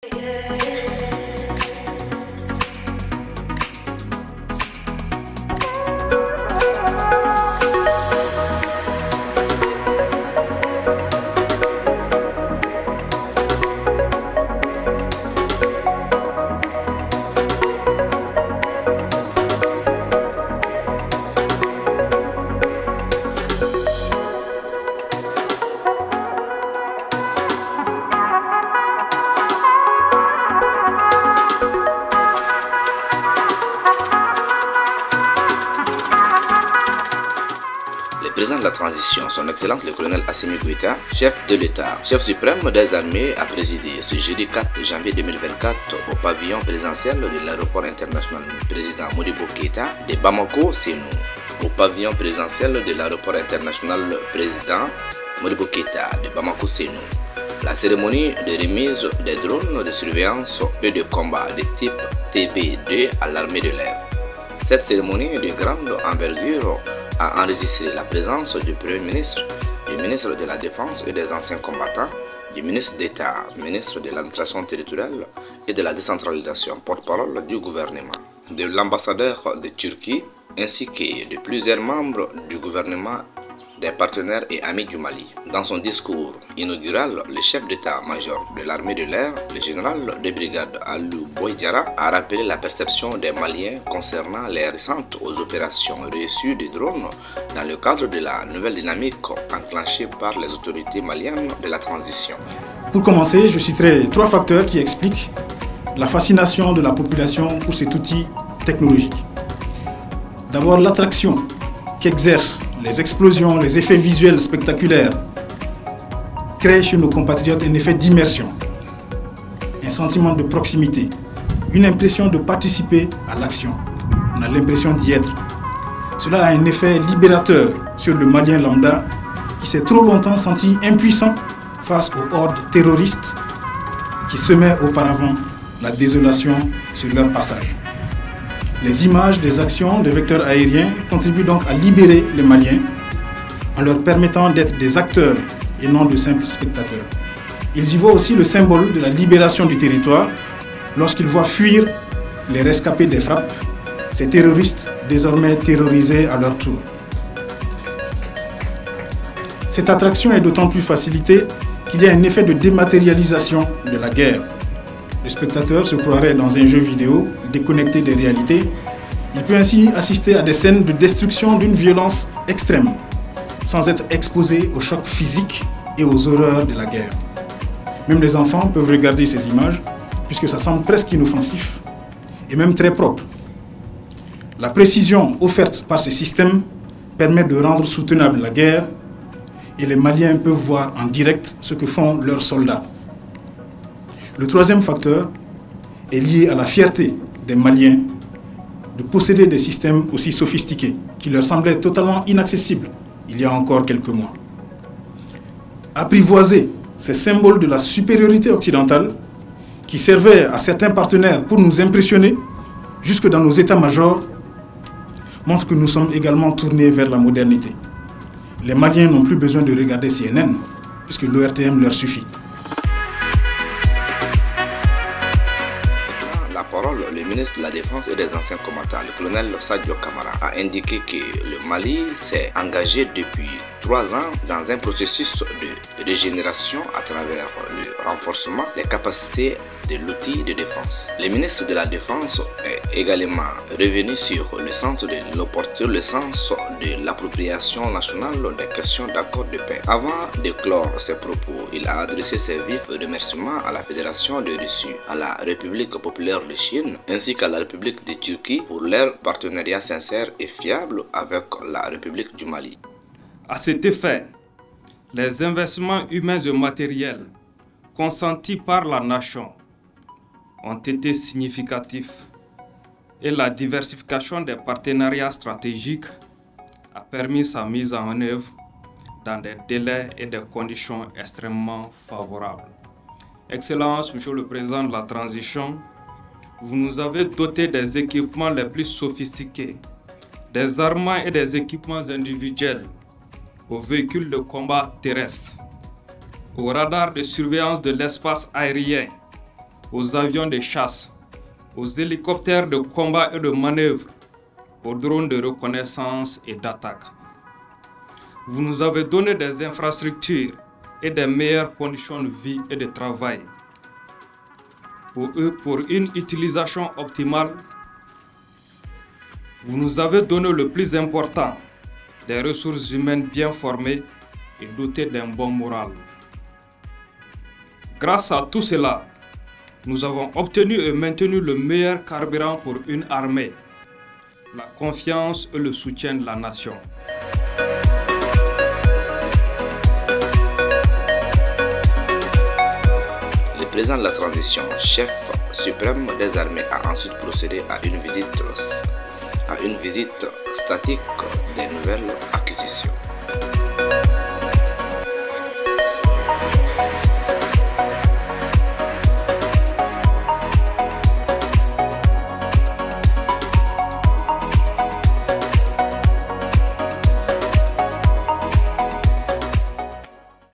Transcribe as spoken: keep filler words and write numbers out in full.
Le président de la transition, son Excellence le colonel Assimi Goïta, chef de l'État, chef suprême des armées, a présidé ce jeudi quatre janvier deux mille vingt-quatre au pavillon présidentiel de l'aéroport international président Modibo Keïta de Bamako, Sénou. Au pavillon présidentiel de l'aéroport international président Modibo Keïta de Bamako, Sénou. La cérémonie de remise des drones de surveillance et de combat de type T B deux à l'armée de l'air. Cette cérémonie de grande envergure a enregistré la présence du Premier ministre, du ministre de la Défense et des anciens combattants, du ministre d'État, ministre de l'administration territoriale et de la décentralisation, porte-parole du gouvernement, de l'ambassadeur de Turquie ainsi que de plusieurs membres du gouvernement, des partenaires et amis du Mali. Dans son discours inaugural, le chef d'état-major de l'armée de l'air, le général de brigade Alou Boïdiara, a rappelé la perception des Maliens concernant les récentes opérations reçues des drones dans le cadre de la nouvelle dynamique enclenchée par les autorités maliennes de la transition. Pour commencer, je citerai trois facteurs qui expliquent la fascination de la population pour cet outil technologique. D'abord, l'attraction qu'exercent les explosions, les effets visuels spectaculaires créent chez nos compatriotes un effet d'immersion, un sentiment de proximité, une impression de participer à l'action. On a l'impression d'y être. Cela a un effet libérateur sur le Malien lambda qui s'est trop longtemps senti impuissant face aux hordes terroristes qui semaient auparavant la désolation sur leur passage. Les images des actions des vecteurs aériens contribuent donc à libérer les Maliens en leur permettant d'être des acteurs et non de simples spectateurs. Ils y voient aussi le symbole de la libération du territoire lorsqu'ils voient fuir les rescapés des frappes, ces terroristes désormais terrorisés à leur tour. Cette attraction est d'autant plus facilitée qu'il y a un effet de dématérialisation de la guerre. Le spectateur se croirait dans un jeu vidéo déconnecté des réalités. Il peut ainsi assister à des scènes de destruction d'une violence extrême, sans être exposé aux chocs physiques et aux horreurs de la guerre. Même les enfants peuvent regarder ces images, puisque ça semble presque inoffensif et même très propre. La précision offerte par ces systèmes permet de rendre soutenable la guerre et les Maliens peuvent voir en direct ce que font leurs soldats. Le troisième facteur est lié à la fierté des Maliens de posséder des systèmes aussi sophistiqués qui leur semblaient totalement inaccessibles il y a encore quelques mois. Apprivoiser ces symboles de la supériorité occidentale qui servaient à certains partenaires pour nous impressionner jusque dans nos états-majors montre que nous sommes également tournés vers la modernité. Les Maliens n'ont plus besoin de regarder C N N puisque l'O R T M leur suffit. Le ministre de la Défense et des anciens combattants, le colonel Sadio Kamara, a indiqué que le Mali s'est engagé depuis trois ans dans un processus de régénération à travers le renforcement des capacités de l'outil de défense. Le ministre de la Défense est également revenu sur le sens de l'opportunité, le sens de l'appropriation nationale des questions d'accord de paix. Avant de clore ses propos, il a adressé ses vifs remerciements à la Fédération de Russie, à la République populaire de Chine, ainsi qu'à la République de Turquie pour leur partenariat sincère et fiable avec la République du Mali. À cet effet, les investissements humains et matériels consentis par la nation ont été significatifs et la diversification des partenariats stratégiques a permis sa mise en œuvre dans des délais et des conditions extrêmement favorables. Excellence, Monsieur le Président de la Transition, vous nous avez doté des équipements les plus sophistiqués, des armements et des équipements individuels, aux véhicules de combat terrestres, aux radars de surveillance de l'espace aérien, aux avions de chasse, aux hélicoptères de combat et de manœuvre, aux drones de reconnaissance et d'attaque. Vous nous avez donné des infrastructures et des meilleures conditions de vie et de travail. Pour eux, pour une utilisation optimale, vous nous avez donné le plus important, des ressources humaines bien formées et dotées d'un bon moral. Grâce à tout cela, nous avons obtenu et maintenu le meilleur carburant pour une armée, la confiance et le soutien de la nation. Le président de la transition, chef suprême des armées, a ensuite procédé à une visite, à une visite statique des nouvelles acquisitions.